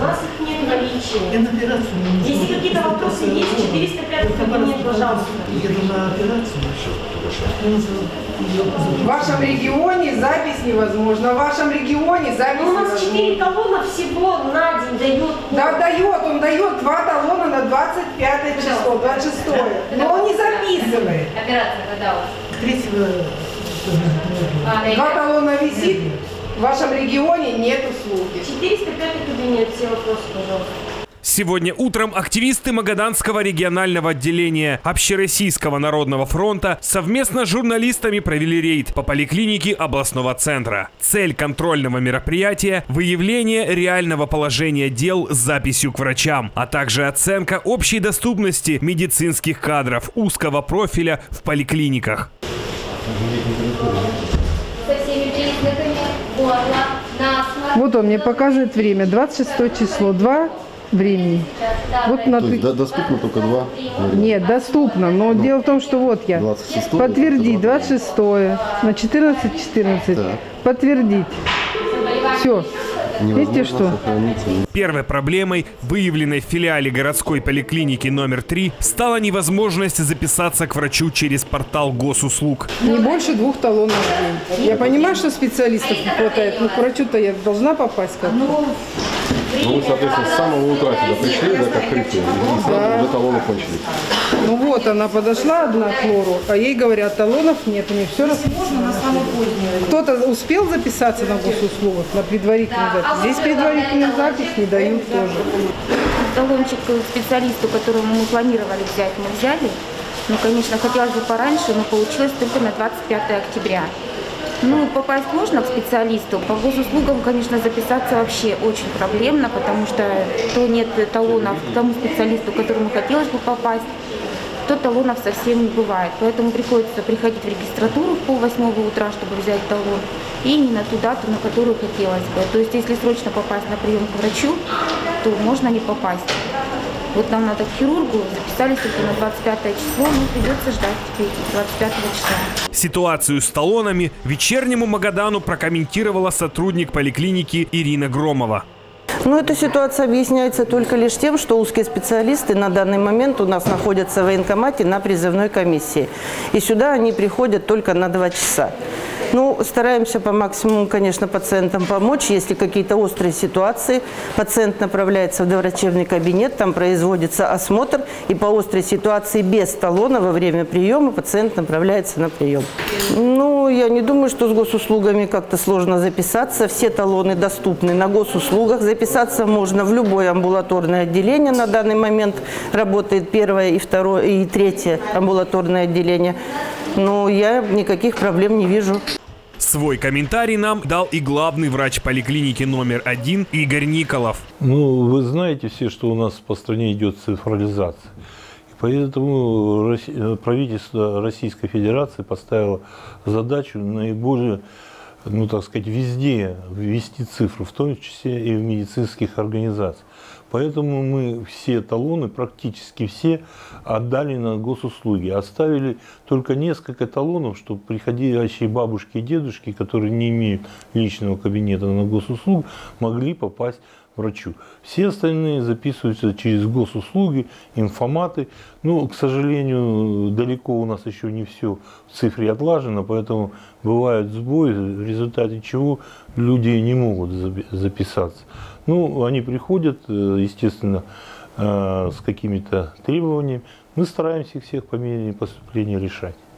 нас их нет в наличии. Если какие-то вопросы есть, 405 кабинет, пожалуйста. Еду на операцию. В вашем регионе запись невозможна. В вашем регионе запись у нас 4 талона всего на день дает. Да, он дает 2 талона на 25 число, 26. Но он не записывает. Операция когда у вас? 3-го. 2 талона висит. В вашем регионе нет услуги. 405 кабинет, все вопросы, пожалуйста. Сегодня утром активисты Магаданского регионального отделения Общероссийского народного фронта совместно с журналистами провели рейд по поликлинике областного центра. Цель контрольного мероприятия – выявление реального положения дел с записью к врачам, а также оценка общей доступности медицинских кадров узкого профиля в поликлиниках. Со всеми признаками горла, насморк. Вот он мне показывает время. 26 число, 2 времени. Вот на... То есть доступно только 2? Нет, доступно. Но дело в том, что вот я. 26 Подтвердить. 26 на 14:14. Да. Подтвердить. Все. Видите что? Первой проблемой, выявленной в филиале городской поликлиники номер 3, стала невозможность записаться к врачу через портал госуслуг. Не больше 2 талонов в день. Я понимаю, что специалистов не хватает, но к врачу-то я должна попасть как-то. Ну, вы, соответственно, с самого утра сюда пришли, да, как открытие, и сразу уже талоны кончились. Ну вот, она подошла одна к лору, а ей говорят, талонов нет, у нее все можно на самое позднее. Кто-то успел записаться на госуслугах, на предварительную запись? Здесь предварительную запись не дают тоже. Талончик специалисту, которого мы планировали взять, мы взяли. Ну, конечно, хотелось бы пораньше, но получилось только на 25 октября. Ну, попасть можно к специалисту. По госуслугам, конечно, записаться вообще очень проблемно, потому что то нет талонов к тому специалисту, к которому хотелось бы попасть, то талонов совсем не бывает. Поэтому приходится приходить в регистратуру в 7:30 утра, чтобы взять талон, и не на ту дату, на которую хотелось бы. То есть, если срочно попасть на прием к врачу, то можно не попасть. Вот нам надо к хирургу, записались только на 25 число, но придется ждать теперь 25 числа. Ситуацию с талонами вечернему Магадану прокомментировала сотрудник поликлиники Ирина Громова. Но эта ситуация объясняется только лишь тем, что узкие специалисты на данный момент у нас находятся в военкомате на призывной комиссии. И сюда они приходят только на 2 часа. Ну, стараемся по максимуму, конечно, пациентам помочь. Если какие-то острые ситуации, пациент направляется в доврачебный кабинет, там производится осмотр, и по острой ситуации без талона во время приема пациент направляется на прием. Ну, я не думаю, что с госуслугами как-то сложно записаться. Все талоны доступны на госуслугах. Записаться можно в любое амбулаторное отделение. На данный момент работает 1-е, 2-е и 3-е амбулаторное отделение. Но я никаких проблем не вижу. Свой комментарий нам дал и главный врач поликлиники номер 1 Игорь Николов. Ну, вы знаете все, что у нас по стране идет цифровизация. И поэтому правительство Российской Федерации поставило задачу наиболее, ну, так сказать, везде ввести цифру, в том числе и в медицинских организациях. Поэтому мы все талоны, практически все, отдали на госуслуги. Оставили только несколько талонов, чтобы приходящие бабушки и дедушки, которые не имеют личного кабинета на госуслуг, могли попасть к врачу. Все остальные записываются через госуслуги, информаты. Но, к сожалению, далеко у нас еще не все в цифре отлажено, поэтому бывают сбои, в результате чего люди не могут записаться. Ну, они приходят, естественно, с какими-то требованиями. Мы стараемся их всех по мере поступления решать.